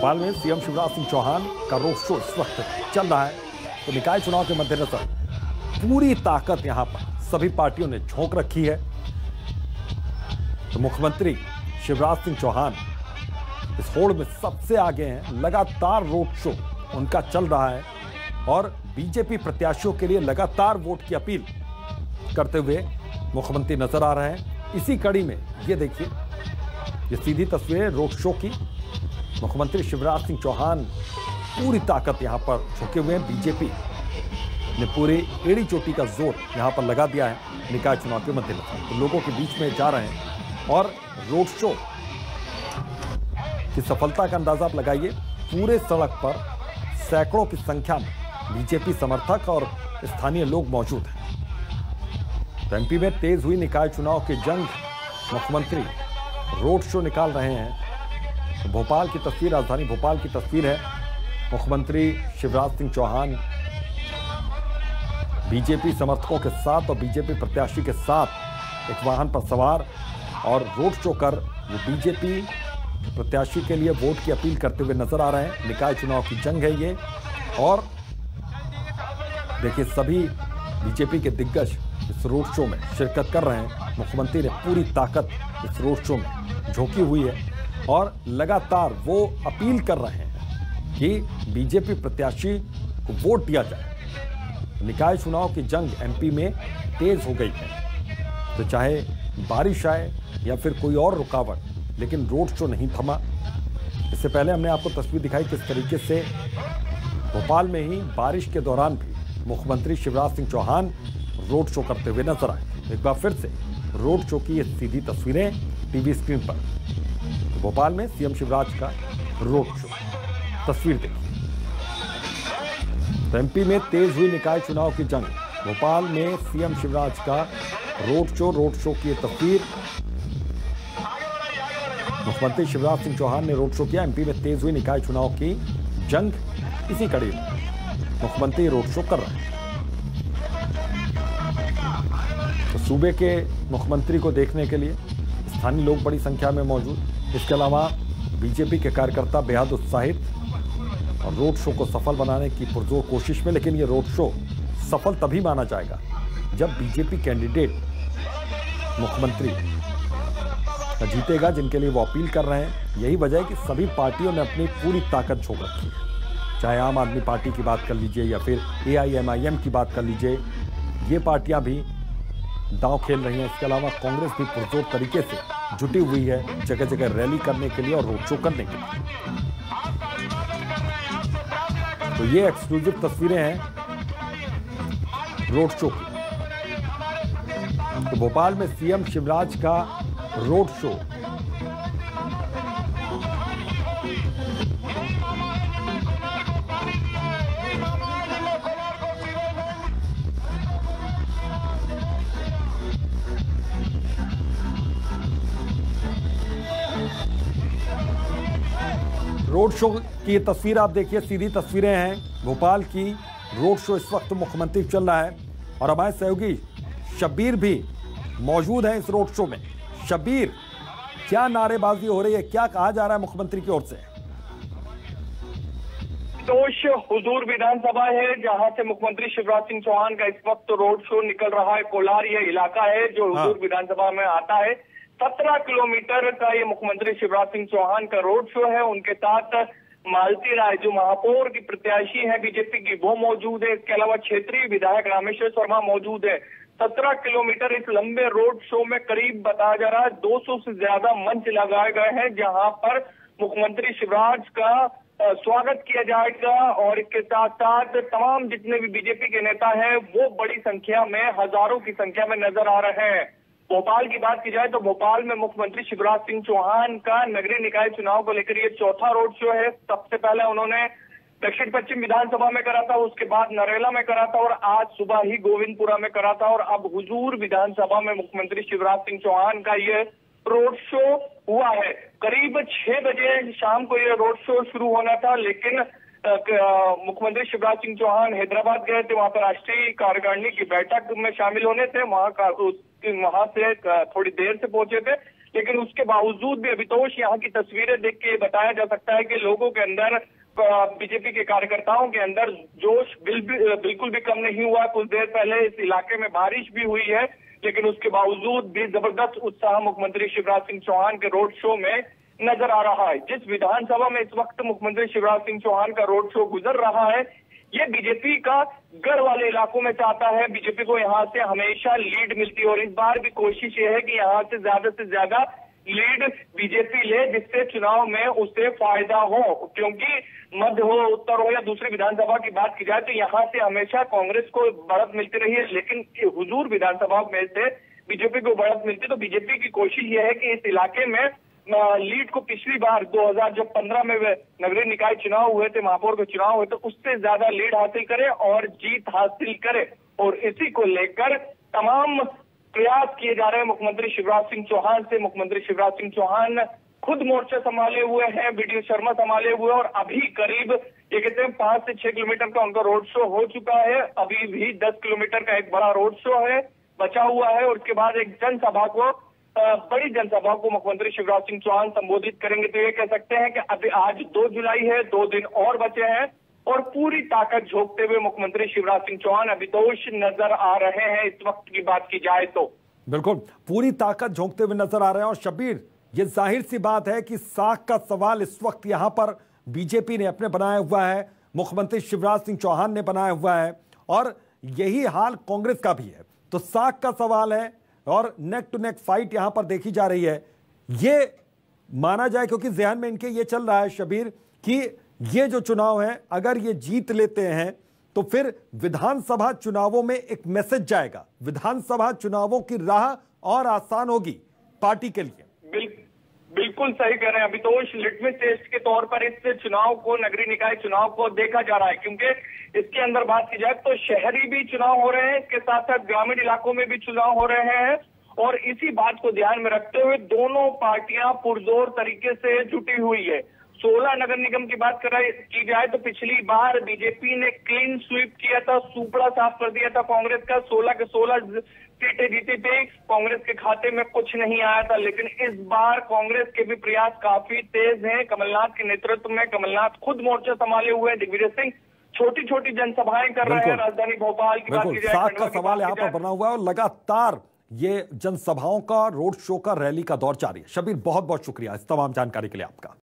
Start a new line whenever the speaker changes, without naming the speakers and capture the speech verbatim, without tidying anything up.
भोपाल में सीएम शिवराज सिंह चौहान का road show इस वक्त चल रहा है। तो निकाय चुनाव के मद्देनजर पूरी ताकत यहां पर सभी पार्टियों ने झोंक रखी है। तो मुख्यमंत्री शिवराज सिंह चौहान इस होड़ में सबसे आगे हैं। लगातार रोड शो उनका चल रहा है और बीजेपी प्रत्याशियों के लिए लगातार वोट की अपील करते हुए मुख्यमंत्री नजर आ रहे हैं। इसी कड़ी में ये देखिए, ये सीधी तस्वीरें रोड शो की। मुख्यमंत्री शिवराज सिंह चौहान पूरी ताकत यहां पर झुके हुए हैं। बीजेपी ने पूरी एड़ी चोटी का जोर यहां पर लगा दिया है निकाय चुनाव के मद्देनजर। तो लोगों के बीच में जा रहे हैं और रोड शो की सफलता का अंदाजा आप लगाइए। पूरे सड़क पर सैकड़ों की संख्या में बीजेपी समर्थक और स्थानीय लोग मौजूद हैं। तो एमपी में तेज हुई निकाय चुनाव की जंग, मुख्यमंत्री रोड शो निकाल रहे हैं। तो भोपाल की तस्वीर, राजधानी भोपाल की तस्वीर है। मुख्यमंत्री शिवराज सिंह चौहान बीजेपी समर्थकों के साथ और बीजेपी प्रत्याशी के साथ एक वाहन पर सवार और रोड शो कर वो बीजेपी प्रत्याशी के लिए वोट की अपील करते हुए नजर आ रहे हैं। निकाय चुनाव की जंग है ये और देखिए सभी बीजेपी के दिग्गज इस रोड शो में शिरकत कर रहे हैं। मुख्यमंत्री ने पूरी ताकत इस रोड शो में झोंकी हुई है और लगातार वो अपील कर रहे हैं कि बीजेपी प्रत्याशी को वोट दिया जाए। निकाय चुनाव की जंग एमपी में तेज हो गई है। तो चाहे बारिश आए या फिर कोई और रुकावट, लेकिन रोड शो नहीं थमा। इससे पहले हमने आपको तस्वीर दिखाई किस तरीके से भोपाल में ही बारिश के दौरान भी मुख्यमंत्री शिवराज सिंह चौहान रोड शो करते हुए नजर आए। एक बार फिर से रोड शो की ये सीधी तस्वीरें टीवी स्क्रीन पर। तो भोपाल में सीएम शिवराज का रोड शो, तस्वीर देखिए। तो एमपी में तेज हुई निकाय चुनाव की जंग, भोपाल में सीएम शिवराज का रोड शो। रोड शो की ये तस्वीर, मुख्यमंत्री शिवराज सिंह चौहान ने रोड शो किया। एमपी में तेज हुई निकाय चुनाव की जंग, इसी कड़ी में मुख्यमंत्री रोड शो कर रहे हैं। तो सूबे के मुख्यमंत्री को देखने के लिए स्थानीय लोग बड़ी संख्या में मौजूद। इसके अलावा बीजेपी के कार्यकर्ता बेहद उत्साहित और रोड शो को सफल बनाने की पुरजोर कोशिश में। लेकिन ये रोड शो सफल तभी माना जाएगा जब बीजेपी कैंडिडेट मुख्यमंत्री जीतेगा, जिनके लिए वो अपील कर रहे हैं। यही वजह है कि सभी पार्टियों ने अपनी पूरी ताकत झोंक रखी है। चाहे आम आदमी पार्टी की बात कर लीजिए या फिर ए आई एम आई एम की बात कर लीजिए, ये पार्टियां भी दांव खेल रही हैं। इसके अलावा कांग्रेस भी पुरजोर तरीके से जुटी हुई है जगह जगह रैली करने के लिए और रोड शो करने के लिए। तो ये एक्सक्लूसिव तस्वीरें हैं रोड शो की। तो भोपाल में सीएम शिवराज का रोड शो। रोड शो की ये तस्वीर आप देखिए, सीधी तस्वीरें हैं भोपाल की। रोड शो इस वक्त मुख्यमंत्री चल रहा है और हमारे सहयोगी शब्बीर भी मौजूद हैं इस रोड शो में। शब्बीर, क्या नारेबाजी हो रही है, क्या कहा जा रहा है मुख्यमंत्री की ओर से?
दोष हुजूर विधानसभा है जहां से मुख्यमंत्री शिवराज सिंह चौहान का इस वक्त रोड शो निकल रहा है। कोलार ये इलाका है जो हुजूर हाँ। विधानसभा में आता है। सत्रह किलोमीटर का ये मुख्यमंत्री शिवराज सिंह चौहान का रोड शो है। उनके साथ मालती राय जो महापौर की प्रत्याशी है बीजेपी की, वो मौजूद है। इसके अलावा क्षेत्रीय विधायक रामेश्वर शर्मा मौजूद है। सत्रह किलोमीटर इस लंबे रोड शो में करीब बताया जा रहा है दो सौ से ज्यादा मंच लगाए गए हैं जहां पर मुख्यमंत्री शिवराज का स्वागत किया जाएगा। और इसके साथ साथ तमाम जितने भी बीजेपी के नेता हैं वो बड़ी संख्या में, हजारों की संख्या में नजर आ रहे हैं। भोपाल की बात की जाए तो भोपाल में मुख्यमंत्री शिवराज सिंह चौहान का नगरीय निकाय चुनाव को लेकर ये चौथा रोड शो है। सबसे पहले उन्होंने दक्षिण पश्चिम विधानसभा में करा था, उसके बाद नरेला में करा था और आज सुबह ही गोविंदपुरा में करा था। और अब हुजूर विधानसभा में मुख्यमंत्री शिवराज सिंह चौहान का ये रोड शो हुआ है। करीब छह बजे शाम को ये रोड शो शुरू होना था, लेकिन मुख्यमंत्री शिवराज सिंह चौहान हैदराबाद गए थे, वहां पर राष्ट्रीय कार्यकारिणी की बैठक में शामिल होने थे। वहां का वहां से थोड़ी देर से पहुंचे थे, लेकिन उसके बावजूद भी अभितोष यहाँ की तस्वीरें देख के बताया जा सकता है कि लोगों के अंदर, बीजेपी के कार्यकर्ताओं के अंदर जोश बिल, बिल्कुल भी कम नहीं हुआ। कुछ देर पहले इस इलाके में बारिश भी हुई है, लेकिन उसके बावजूद भी जबरदस्त उत्साह मुख्यमंत्री शिवराज सिंह चौहान के रोड शो में नजर आ रहा है। जिस विधानसभा में इस वक्त मुख्यमंत्री शिवराज सिंह चौहान का रोड शो गुजर रहा है, ये बीजेपी का गढ़ वाले इलाकों में चाहता है। बीजेपी को यहाँ से हमेशा लीड मिलती है और इस बार भी कोशिश ये है कि यहाँ से ज्यादा से ज्यादा लीड बीजेपी ले, जिससे चुनाव में उसे फायदा हो। क्योंकि मध्य हो, उत्तर हो या दूसरी विधानसभा की बात की जाए तो यहाँ से हमेशा कांग्रेस को बढ़त मिलती रही है, लेकिन हुजूर विधानसभा में से बीजेपी को बढ़त मिलती। तो बीजेपी की कोशिश ये है कि इस इलाके में लीड को, पिछली बार दो हज़ार जब पंद्रह में नगरीय निकाय चुनाव हुए थे, महापौर के चुनाव हुए, तो उससे ज्यादा लीड हासिल करे और जीत हासिल करे। और इसी को लेकर तमाम प्रयास किए जा रहे हैं मुख्यमंत्री शिवराज सिंह चौहान से। मुख्यमंत्री शिवराज सिंह चौहान खुद मोर्चा संभाले हुए हैं, बीडी शर्मा संभाले हुए, और अभी करीब ये कहते हैं पांच से छह किलोमीटर का उनका रोड शो हो चुका है। अभी भी दस किलोमीटर का एक बड़ा रोड शो है बचा हुआ है, और उसके बाद एक जनसभा को, बड़ी जनसभा को मुख्यमंत्री शिवराज सिंह चौहान संबोधित करेंगे। तो ये कह सकते हैं कि अभी आज दो जुलाई है, दो दिन और बचे हैं और पूरी ताकत झोंकते हुए मुख्यमंत्री शिवराज सिंह चौहान अभितोष नजर आ रहे हैं। इस वक्त की बात की जाए तो
बिल्कुल पूरी ताकत झोंकते हुए नजर आ रहे हैं। और शब्बीर, ये जाहिर सी बात है कि साख का सवाल इस वक्त यहां पर बीजेपी ने अपने बनाया हुआ है, मुख्यमंत्री शिवराज सिंह चौहान ने बनाया हुआ है, और यही हाल कांग्रेस का भी है। तो साख का सवाल है और नेक टू नेक फाइट यहां पर देखी जा रही है। ये माना जाए, क्योंकि जहन में इनके ये चल रहा है शब्बीर कि ये जो चुनाव है, अगर ये जीत लेते हैं तो फिर विधानसभा चुनावों में एक मैसेज जाएगा, विधानसभा चुनावों की राह और आसान होगी पार्टी के लिए।
बिल, बिल्कुल सही कह रहे हैं अभितोष। लिटमस टेस्ट के तौर पर इस चुनाव को, नगरीय निकाय चुनाव को देखा जा रहा है, क्योंकि इसके अंदर बात की जाए तो शहरी भी चुनाव हो रहे हैं, इसके साथ साथ ग्रामीण इलाकों में भी चुनाव हो रहे हैं। और इसी बात को ध्यान में रखते हुए दोनों पार्टियां पुरजोर तरीके से जुटी हुई है। सोलह नगर निगम की बात कराई की जाए तो पिछली बार बीजेपी ने क्लीन स्वीप किया था, सुपड़ा साफ कर दिया था कांग्रेस का, सोलह के सोलह सीटें जीती थी, कांग्रेस के खाते में कुछ नहीं आया था। लेकिन इस बार कांग्रेस के भी प्रयास काफी तेज हैं। कमलनाथ के नेतृत्व में कमलनाथ खुद मोर्चा संभाले हुए हैं, दिग्विजय सिंह छोटी छोटी जनसभाएं कर रहे हैं। राजधानी भोपाल की बात की जाए,
साख का सवाल यहाँ पर बना हुआ है और लगातार ये जनसभाओं का, रोड शो का, रैली का दौर जारी है। शब्बीर, बहुत बहुत शुक्रिया इस तमाम जानकारी के लिए आपका।